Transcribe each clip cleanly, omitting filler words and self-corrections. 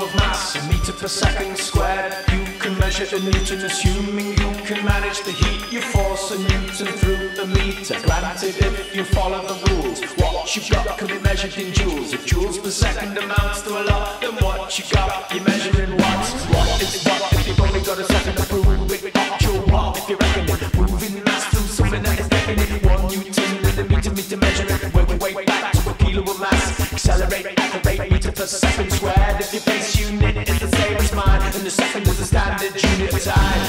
of mass, a meter per second squared. You can measure a Newton, assuming you can manage the heat. You force a Newton through the meter. Granted, if you follow the rules, what you've got can be measured in joules. If joules per second amounts to a lot, then what you got, you measure in watts. What is what if you've only got a second to prove it? Actual what if you reckon it? Moving mass through something that is definite. 1 Newton in the meter measurement. Way back to a kilo of mass. Accelerate at the rate meter per second squared. If your base unit is the same as mine, and the second is the standard unit of time.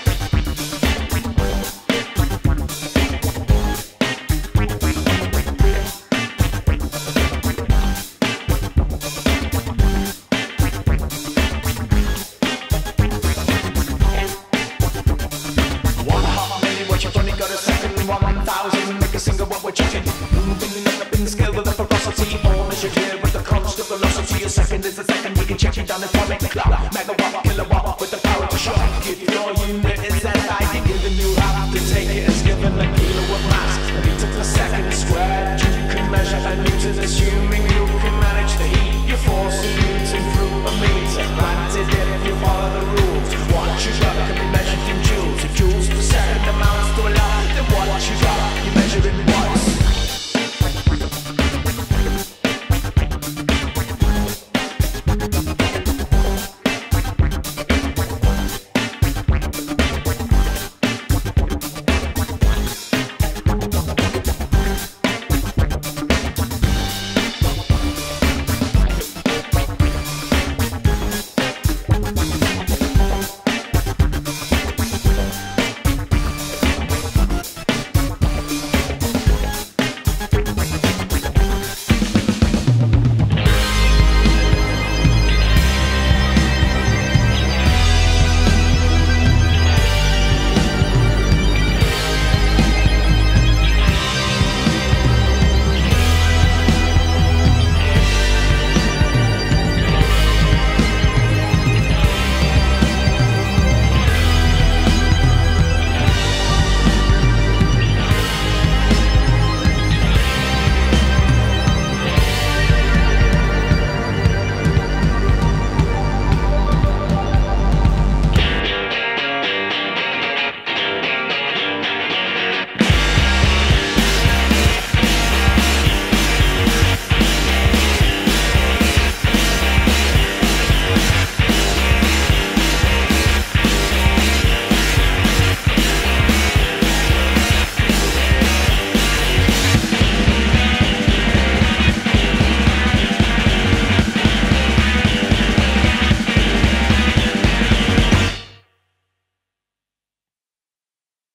Second is a second, we can check it down atomic clock. Megawatt, kilowatt, with the power to shock. If your unit is that high, you're given, you have to take it as given. A kilo of mass, a meter per second squared. You can measure a Newton, assuming